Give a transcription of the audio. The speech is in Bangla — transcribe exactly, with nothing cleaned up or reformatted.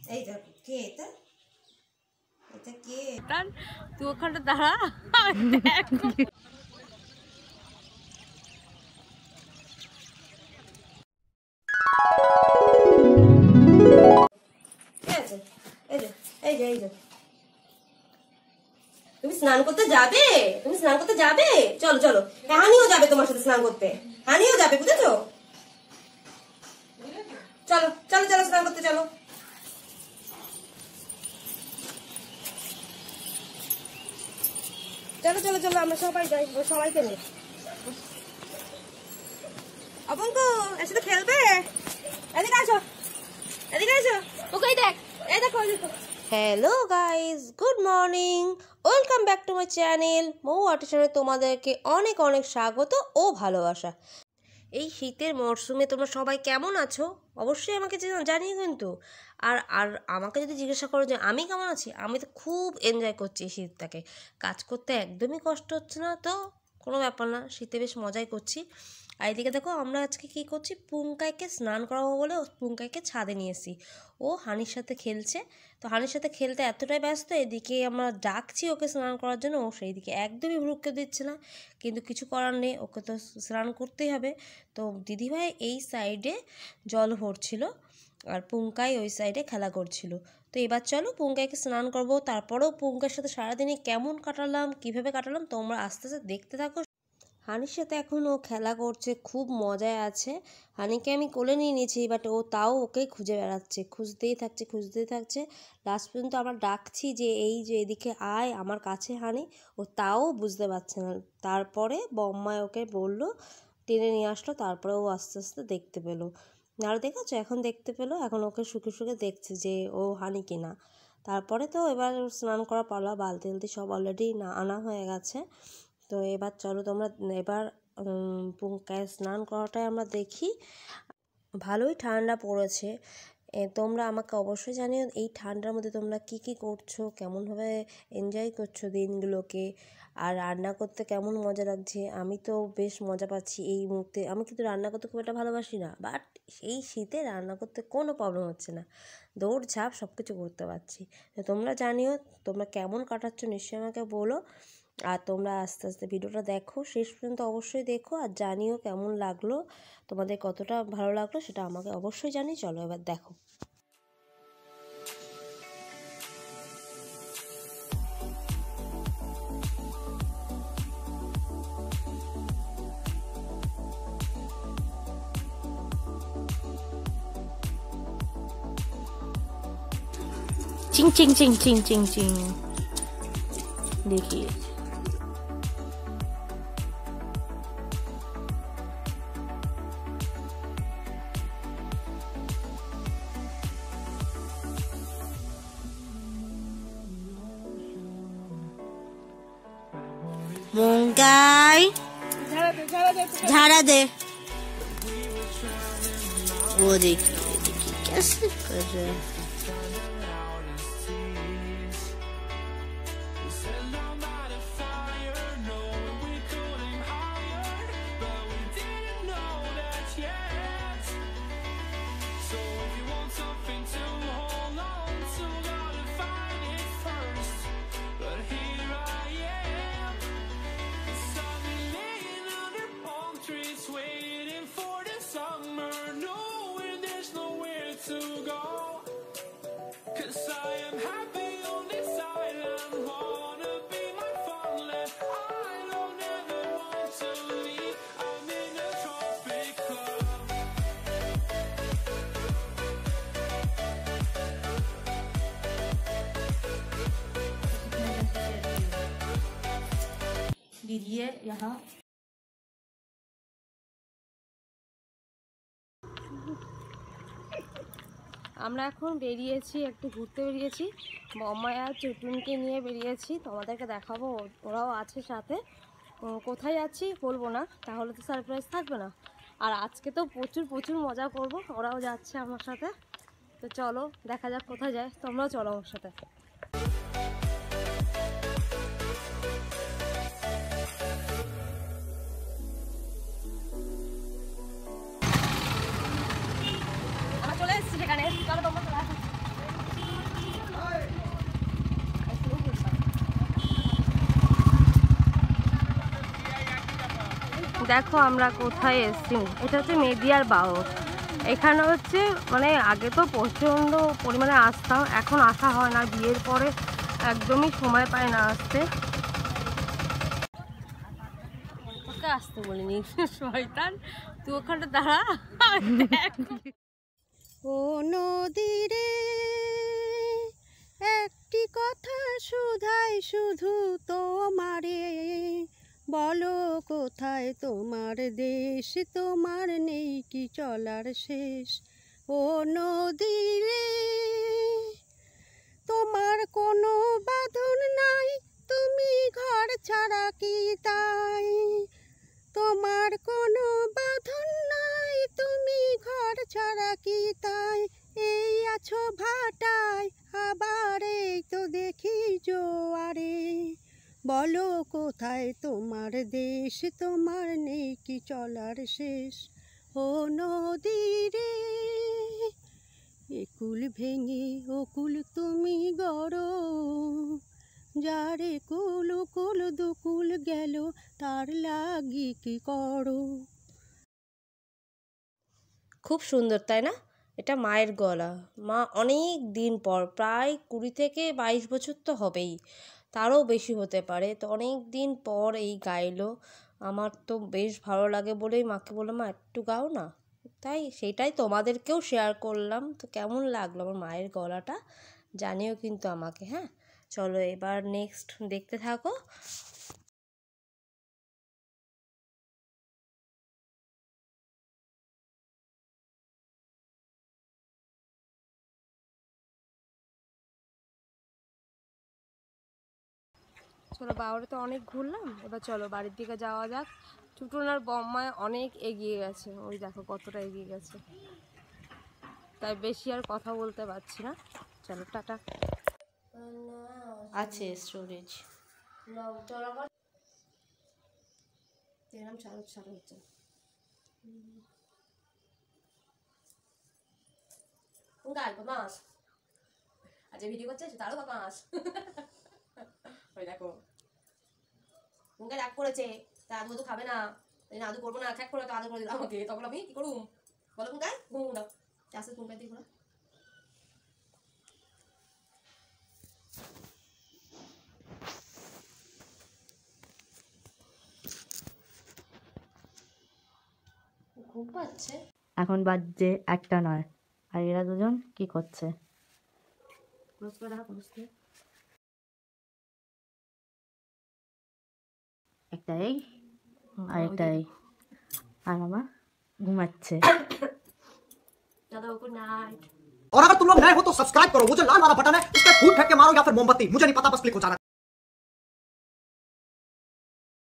এই দেখো কে এটা, এটা কে? তুই ওখানে দাঁড়া, তুমি স্নান করতে যাবে? তুমি স্নান করতে যাবে? চলো চলো, হানিও যাবে তোমার সাথে স্নান করতে, হানিও যাবে, বুঝেছো? চলো চলো চলো স্নান করতে চলো। চলো চলো চলো, আমরা সবাই যাই, সবাইকে নিয়ে। অপঙ্ক এর সাথে খেলবে? এদিকে আসো, এদিকে আসো, ওকে দেখ, এই দেখো। Hello guys, good morning, welcome back to my channel মৌআর্টিসানে তোমাদেরকে অনেক অনেক স্বাগত ও ভালোবাসা। এই শীতের মরশুমে তোমরা সবাই কেমন আছো অবশ্যই আমাকে জানিয়ে কিন্তু। আর আর আমাকে যদি জিজ্ঞাসা করো যে আমি কেমন আছি, আমি তো খুব এনজয় করছি এই শীতটাকে। কাজ করতে একদমই কষ্ট হচ্ছে না, তো কোনো ব্যাপার না, শীতে বেশ মজাই করছি। আর এদিকে দেখো আমরা আজকে কী করছি, পুঙ্কাইকে স্নান করাবো বলে পুঙ্কাইকে ছাদে নিয়ে এসি। ও হানির সাথে খেলছে, তো হানির সাথে খেলতে এতটাই ব্যস্ত, এদিকে আমরা ডাকছি ওকে স্নান করার জন্য, ও সেই দিকে একদমই ভ্রুক্ষেপ দিচ্ছে না। কিন্তু কিছু করার নেই, ওকে তো স্নান করতেই হবে। তো দিদিভাই এই সাইডে জল ভরছিল আর পুঙ্কাই ওই সাইডে খেলা করছিল। তো এবার চলো পুঙ্কাইকে স্নান করবো, তারপরেও পুঙ্কার সাথে সারাদিনে কেমন কাটালাম, কিভাবে কাটালাম তোমরা আস্তে আস্তে দেখতে থাকো। হানির সাথে এখন ও খেলা করছে, খুব মজায় আছে। হানিকে আমি কোলে নিয়ে নিয়েছি, বাট ও তাও ওকে খুঁজে বেড়াচ্ছে, খুঁজতেই থাকছে খুঁজতেই থাকছে লাস্ট পর্যন্ত আমরা ডাকছি যে এই যে এদিকে আয় আমার কাছে হানি, ও তাও বুঝতে পারছে না। তারপরে বম্মায় ওকে বললো, টেনে নিয়ে আসলো, তারপরে ও আস্তে আস্তে দেখতে পেলো। আর দেখেছো এখন দেখতে পেলো, এখন ওকে শুকে শুকে দেখছে যে ও হানি কিনা। তারপরে তো এবার স্নান করা পালা, বালতি টালতি সব অলরেডি না আনা হয়ে গেছে। তো এবার চলো তোমরা এবার পুঙ্কায় স্নান করাটাই আমরা দেখি। ভালোই ঠান্ডা পড়েছে, তোমরা আমাকে অবশ্যই জানিও এই ঠান্ডার মধ্যে তোমরা কি কি করছো, কেমনভাবে এনজয় করছো দিনগুলোকে, আর রান্না করতে কেমন মজা লাগছে। আমি তো বেশ মজা পাচ্ছি এই মুহূর্তে। আমি কিন্তু রান্না করতে খুব একটা ভালোবাসি না, বাট এই শীতে রান্না করতে কোনো প্রবলেম হচ্ছে না, দৌড় ঝাঁপ সব কিছু করতে পারছি। তো তোমরা জানিও তোমরা কেমন কাটাচ্ছ, নিশ্চয়ই আমাকে বলো। আর তোমরা আস্তে আস্তে ভিডিওটা দেখো, শেষ পর্যন্ত অবশ্যই দেখো, আর জানিও কেমন লাগলো, তোমাদের কতটা ভালো লাগলো সেটা আমাকে অবশ্যই জানি। চলো এবার দেখো। চিং চিং চিং চিং চিং চিং দেখিয়ে মুঙ্গাই ঝাড়া দে, वो देखिए देखिए कैसे कर रहे हैं। लीजिए यहाँ আমরা এখন বেরিয়েছি, একটু ঘুরতে বেরিয়েছি, বম্মায় আর চুটুনকে নিয়ে বেরিয়েছি, তোমাদেরকে দেখাবো, ওরাও আছে সাথে। কোথায় যাচ্ছি বলবো না, তাহলে তো সারপ্রাইজ থাকবে না। আর আজকে তো প্রচুর প্রচুর মজা করব, ওরাও যাচ্ছে আমার সাথে। তো চলো দেখা যাক কোথায় যায়, তোমরাও চলো আমার সাথে। আমরা চলে এসেছি সেখানে, চলো তোমরা চলে আসো। দেখো আমরা কোথায় এসেছি। এটা হচ্ছে মেদিয়ার বাও। এখানে হচ্ছে মানে আগে তো প্রচণ্ড পরিমাণে আসতাম, এখন আসা হয় না, বিয়ের পরে একদমই সময় পায় না আসতে। ওকে আসতে বলিনি শয়তান, তুই ওখানটা দাঁড়া। ও নদীরে একটি কথা শুধাই শুধু তোমারে, বলো কোথায় তোমার দেশ, তোমার নেই কি চলার শেষ। ও নদীরে তোমার কোনো বাঁধন নাই, তুমি ঘর ছাড়া কি তাই, তোমার কোনো বাঁধন নাই, তুমি ঘর ছাড়া কি তাই, এই আছো ভাটায় আবার এই তো দেখি জোয়ারে, বলো কোথায় তোমার দেশ, তোমার নেই কি চলার শেষ। ও নদীরে একুল ভেঙে ওকুল তুমি গড়ো, যারে কুল কুল দুকুল গেল তার লাগি কি করো। খুব সুন্দর তাই না? এটা মায়ের গলা। মা অনেক দিন পর, প্রায় কুড়ি থেকে বাইশ বছর তো হবেই, তারও বেশি হতে পারে, তো অনেক দিন পর এই গাইলো। আমার তো বেশ ভালো লাগে বলেই মাকে বললাম মা একটু গাও না, তাই সেটাই তোমাদেরকেও শেয়ার করলাম। তো কেমন লাগলো আমার মায়ের গলাটা জানিও কিন্তু আমাকে। হ্যাঁ চলো এবার নেক্সট দেখতে থাকো। চলো বাউরে তো অনেক ঘুরলাম, এবার চলো বাড়ির দিকে যাওয়া যাক। টুটুনার বম্মায় অনেক এগিয়ে গেছে, ওই দেখো কতটা এগিয়ে গেছে, তাই বেশি আর কথা বলতে পারছি না। চলো টাটা। আছে স্টোরেজ হচ্ছে মাস আজ ভিডিও করছে তারও মাস। ওই দেখো মুখে রাগ করেছে, তা আদু তো খাবে না, আদু করবো না, খ্যাক করে তো আদু করে দিল আমাকে, তখন আমি কি করুম বলো কুঙ্কাই ঘুম দাও চাষে কুঙ্কাই দিয়ে ঘোরা। ঘুম পাচ্ছে এখন বাজছে একটা নয়, আর এরা দুজন কি করছে? একটা এই আর একটা এই, আর মামা ঘুমাচ্ছে। चलो गुड नाइट। और अगर तुम लोग नए हो तो सब्सक्राइब करो, वो जो लाल वाला बटन है उस पर फूट फेंक के मारो या फिर मोमबत्ती, मुझे नहीं पता, बस क्लिक हो जाना चाहिए।